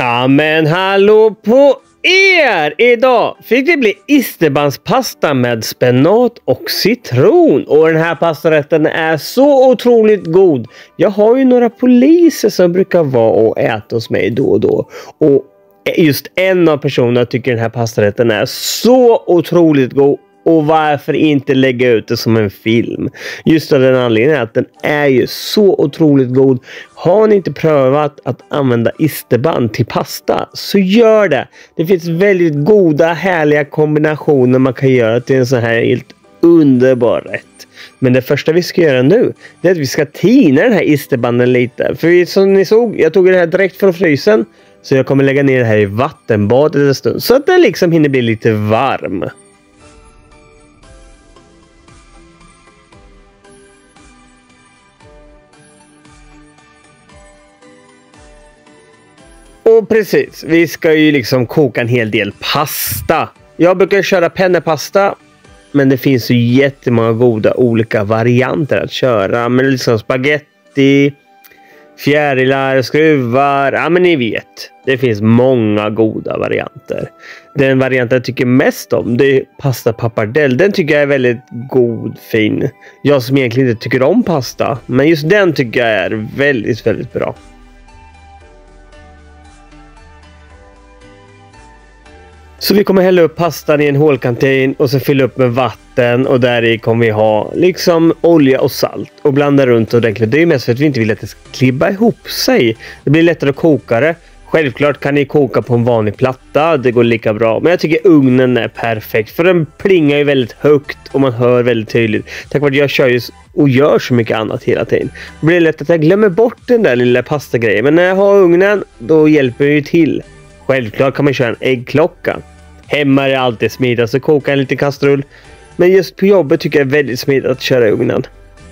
Ja men hallå på er! Idag fick det bli isterbandspasta med spenat och citron. Och den här pastarätten är så otroligt god. Jag har ju några poliser som brukar vara och äta hos mig då och då. Och just en av personerna tycker den här pastarätten är så otroligt god. Och varför inte lägga ut det som en film? Just av den anledningen att den är ju så otroligt god. Har ni inte prövat att använda isterband till pasta så gör det. Det finns väldigt goda härliga kombinationer man kan göra till en sån här helt underbar rätt. Men det första vi ska göra nu är att vi ska tina den här isterbanden lite. För som ni såg, jag tog det här direkt från frysen. Så jag kommer lägga ner det här i vattenbadet en stund. Så att den liksom hinner bli lite varm. Och precis, vi ska ju liksom koka en hel del pasta. Jag brukar köra pennepasta. Men det finns ju jättemånga goda olika varianter att köra. Men liksom spaghetti, fjärilar, skruvar. Ja men ni vet. Det finns många goda varianter. Den varianten jag tycker mest om det är pasta pappardelle. Den tycker jag är väldigt god, fin. Jag som egentligen inte tycker om pasta. Men just den tycker jag är väldigt, väldigt bra. Så vi kommer hälla upp pastan i en hålkantin och så fylla upp med vatten och där i kommer vi ha liksom olja och salt och blanda runt ordentligt. Det är ju mest för att vi inte vill att det ska klibba ihop sig. Det blir lättare att koka det. Självklart kan ni koka på en vanlig platta, det går lika bra. Men jag tycker ugnen är perfekt för den plingar ju väldigt högt och man hör väldigt tydligt. Tack vare att jag kör ju och gör så mycket annat hela tiden. Det blir lätt att jag glömmer bort den där lilla pastagrejen. Men när jag har ugnen, då hjälper det ju till. Självklart kan man köra en äggklocka. Hemma är det alltid smidigt att koka en liten kastrull. Men just på jobbet tycker jag är väldigt smidigt att köra i ugnen.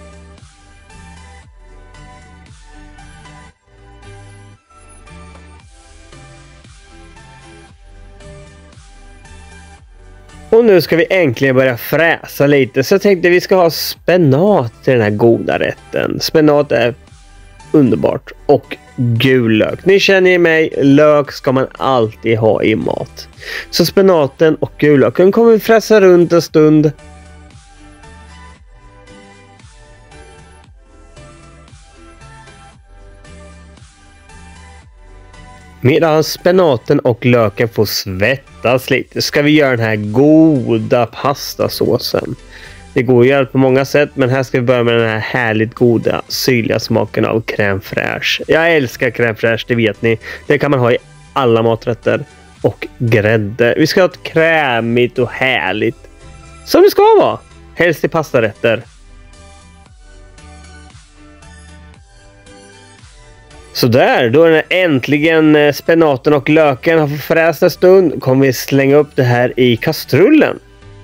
Och nu ska vi äntligen börja fräsa lite. Så jag tänkte vi ska ha spenat till den här goda rätten. Spenat är underbart. Och gul lök. Ni känner ju mig, lök ska man alltid ha i mat. Så spenaten och gul löken kommer vi fräsa runt en stund. Medan spenaten och löken får svettas lite ska vi göra den här goda pastasåsen. Det går ju på många sätt, men här ska vi börja med den här härligt goda syrliga smaken av crème fraîche. Jag älskar crème fraîche, det vet ni. Det kan man ha i alla maträtter. Och grädde. Vi ska ha ett krämigt och härligt. Som det ska vara. Helst i pastarätter. Så där, då är det äntligen spenaten och löken har fått fräsa en stund. Kommer vi slänga upp det här i kastrullen.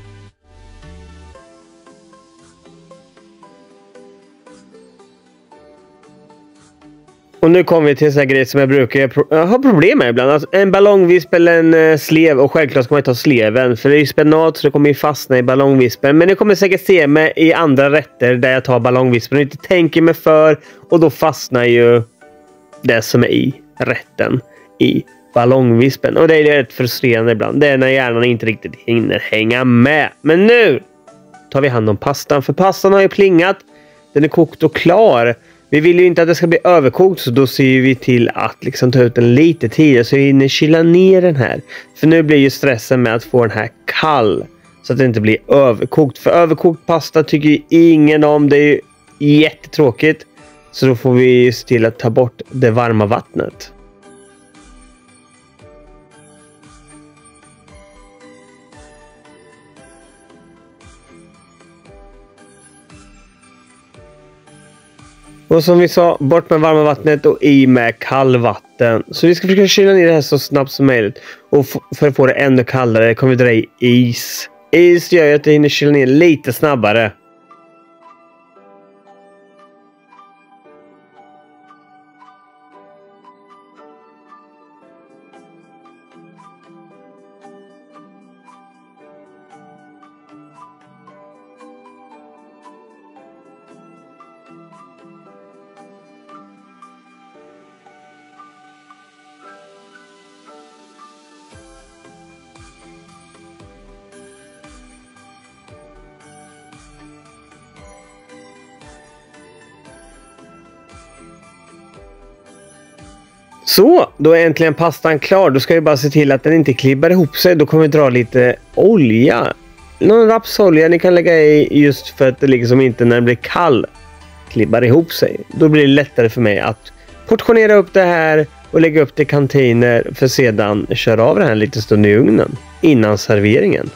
Och nu kommer vi till en sån här grej som jag brukar ha problem med ibland. Alltså en ballongvisp eller en slev. Och självklart ska man ta sleven. För det är ju spenat så det kommer ju fastna i ballongvispen. Men ni kommer säkert se mig i andra rätter där jag tar ballongvispen och inte tänker mig för. Och då fastnar ju det som är i rätten i ballongvispen. Och det är rätt frustrerande ibland. Det är när hjärnan inte riktigt hinner hänga med. Men nu tar vi hand om pastan. För pastan har ju plingat. Den är kokt och klar. Vi vill ju inte att det ska bli överkokt så då ser vi till att liksom ta ut den lite tidigare så vi hinner kyla ner den här. För nu blir ju stressen med att få den här kall så att det inte blir överkokt. För överkokt pasta tycker ju ingen om. Det är ju jättetråkigt. Så då får vi se till att ta bort det varma vattnet. Och som vi sa, bort med varma vattnet och i med kallvatten. Så vi ska försöka kyla ner det här så snabbt som möjligt. Och för att få det ännu kallare kommer vi dra i is. Is gör ju att det hinner kyla ner lite snabbare. Så, då är äntligen pastan klar. Då ska vi bara se till att den inte klibbar ihop sig. Då kommer vi dra lite olja. Någon rapsolja ni kan lägga i just för att det liksom inte när den blir kall klibbar ihop sig. Då blir det lättare för mig att portionera upp det här och lägga upp det i container för sedan köra av det här lite stund i ugnen innan serveringen.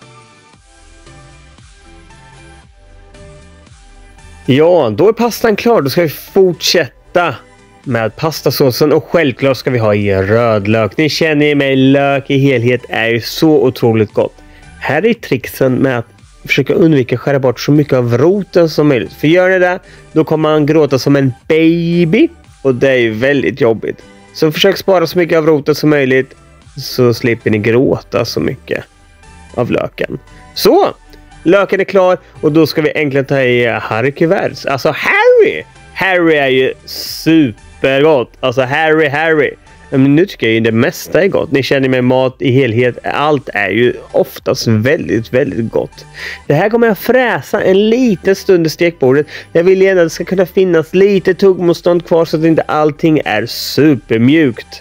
Ja, då är pastan klar. Då ska vi fortsätta med pastasåsen och självklart ska vi ha i rödlök. Ni känner ju mig, lök i helhet är ju så otroligt gott. Här är tricksen med att försöka undvika att skära bort så mycket av roten som möjligt. För gör ni det, då kommer man gråta som en baby och det är ju väldigt jobbigt. Så försök spara så mycket av roten som möjligt så slipper ni gråta så mycket av löken. Så! Löken är klar och då ska vi äntligen ta i Harry kuverts. Alltså Harry! Harry är ju supergott. Alltså Harry. Men nu tycker jag ju det mesta är gott. Ni känner med mat i helhet. Allt är ju oftast väldigt, väldigt gott. Det här kommer jag fräsa en liten stund i stekbordet. Jag vill gärna att det ska kunna finnas lite tuggmotstånd kvar så att inte allting är supermjukt.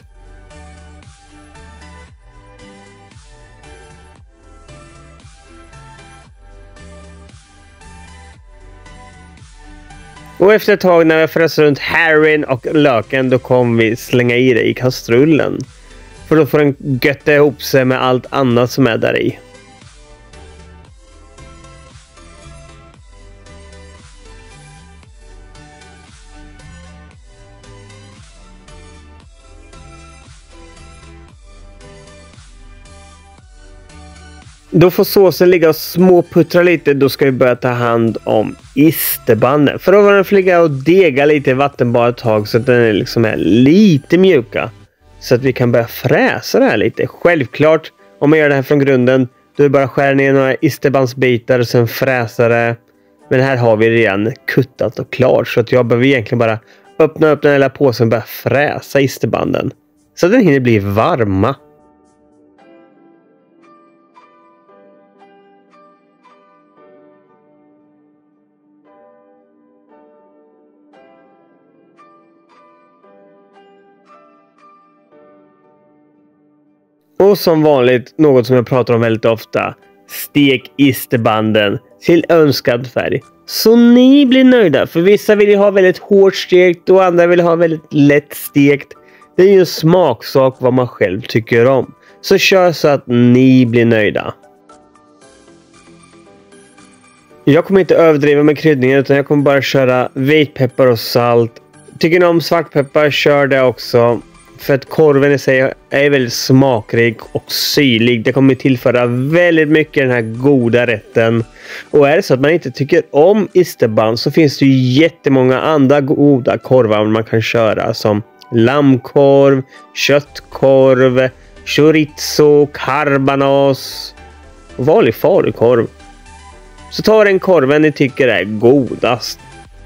Och efter ett tag när vi har fräst runt Harryn och löken då kommer vi slänga i det i kastrullen. För då får den götta ihop sig med allt annat som är där i. Då får såsen ligga och småputtra lite. Då ska vi börja ta hand om isterbanden. För då får den flyga och dega lite i vattenbad ett tag så att den liksom är lite mjuka. Så att vi kan börja fräsa det här lite. Självklart, om man gör det här från grunden, då är det bara att skära ner några isterbandsbitar och sen fräsa det. Men här har vi redan kuttat och klart. Så att jag behöver egentligen bara öppna upp den hela påsen och börja fräsa isterbanden. Så att den hinner bli varma. Och som vanligt, något som jag pratar om väldigt ofta. Stek isterbanden till önskad färg. Så ni blir nöjda. För vissa vill ju ha väldigt hårt stekt och andra vill ha väldigt lätt stekt. Det är ju en smaksak vad man själv tycker om. Så kör så att ni blir nöjda. Jag kommer inte överdriva med kryddningen utan jag kommer bara köra vitpeppar och salt. Tycker ni om svartpeppar, kör det också. För att korven i sig är väldigt smakrik och syrlig. Det kommer tillföra väldigt mycket den här goda rätten. Och är det så att man inte tycker om isterband så finns det ju jättemånga andra goda korvar man kan köra. Som lammkorv, köttkorv, chorizo, carbanos och vanlig falukorv. Så ta den korven ni tycker är godast.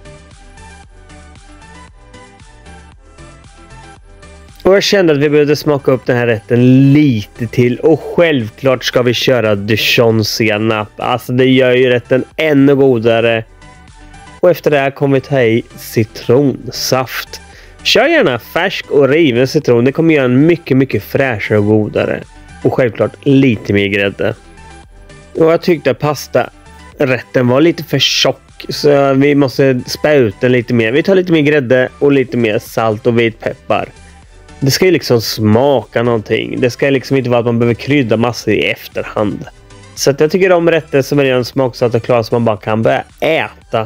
Och jag kände att vi behövde smaka upp den här rätten lite till. Och självklart ska vi köra dijonsenap. Alltså det gör ju rätten ännu godare. Och efter det här kommer vi ta i citronsaft. Kör gärna färsk och riven citron. Det kommer göra en mycket fräschare och godare. Och självklart lite mer grädde. Och jag tyckte att pastarätten var lite för tjock. Så vi måste spä ut den lite mer. Vi tar lite mer grädde och lite mer salt och vitpeppar. Det ska ju liksom smaka någonting. Det ska liksom inte vara att man behöver krydda massor i efterhand. Så att jag tycker om rätter som är redan smaksatt och klar så man bara kan börja äta.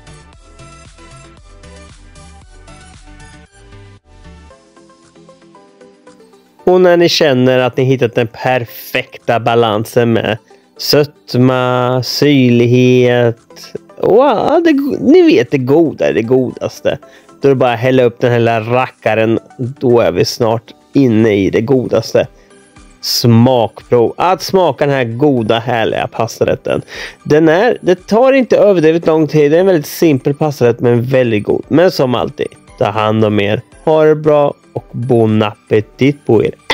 Och när ni känner att ni hittat den perfekta balansen med sötma, syrlighet och ni vet det goda är det godaste. Då är det bara att hälla upp den här lilla rackaren. Då är vi snart inne i det godaste. Smakprov. Att smaka den här goda härliga pastarätten. Det tar inte överdrivet lång tid. Det är en väldigt simpel pastarätt men väldigt god. Men som alltid, ta hand om er. Ha det bra och bon appetit på er.